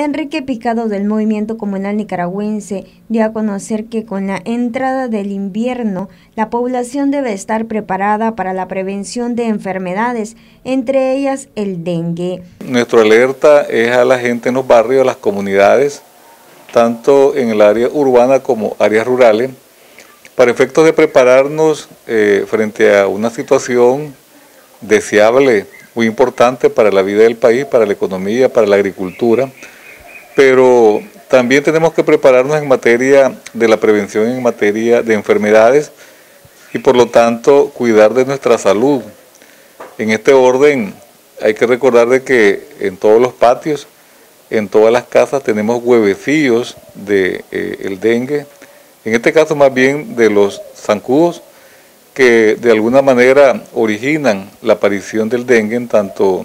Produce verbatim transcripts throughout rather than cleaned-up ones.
Enrique Picado del Movimiento Comunal Nicaragüense dio a conocer que con la entrada del invierno, la población debe estar preparada para la prevención de enfermedades, entre ellas el dengue. Nuestra alerta es a la gente en los barrios, a las comunidades, tanto en el área urbana como áreas rurales, para efectos de prepararnos eh, frente a una situación deseable, muy importante para la vida del país, para la economía, para la agricultura, pero también tenemos que prepararnos en materia de la prevención, en materia de enfermedades y por lo tanto cuidar de nuestra salud. En este orden hay que recordar de que en todos los patios, en todas las casas tenemos huevecillos del de, eh, dengue, en este caso más bien de los zancudos, que de alguna manera originan la aparición del dengue. En tanto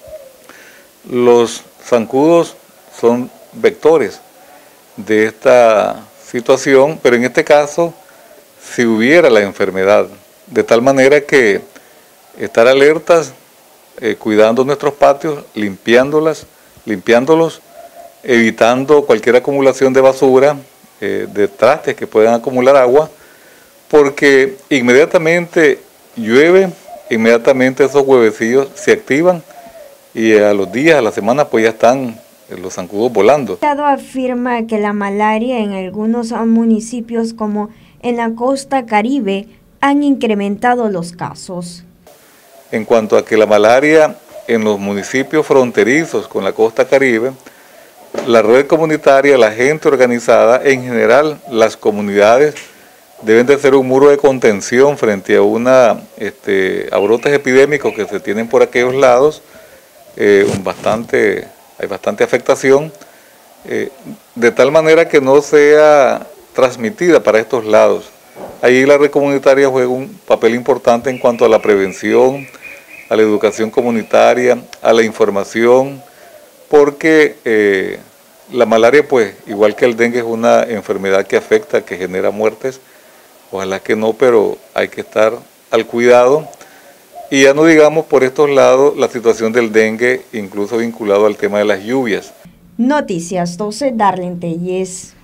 los zancudos son vectores de esta situación, pero en este caso si hubiera la enfermedad, de tal manera que estar alertas, eh, cuidando nuestros patios, limpiándolas, limpiándolos, evitando cualquier acumulación de basura, eh, de trastes que puedan acumular agua, porque inmediatamente llueve, inmediatamente esos huevecillos se activan y a los días, a la semana, pues ya están los zancudos volando. El Estado afirma que la malaria en algunos municipios como en la costa Caribe han incrementado los casos. En cuanto a que la malaria en los municipios fronterizos con la costa Caribe, la red comunitaria, la gente organizada, en general las comunidades deben de ser un muro de contención frente a, una, este, a brotes epidémicos que se tienen por aquellos lados, eh, un bastante... hay bastante afectación, eh, de tal manera que no sea transmitida para estos lados. Ahí la red comunitaria juega un papel importante en cuanto a la prevención, a la educación comunitaria, a la información, porque eh, la malaria, pues, igual que el dengue, es una enfermedad que afecta, que genera muertes. Ojalá que no, pero hay que estar al cuidado. Y ya no digamos por estos lados la situación del dengue, incluso vinculado al tema de las lluvias. Noticias doce, Darlene Telles.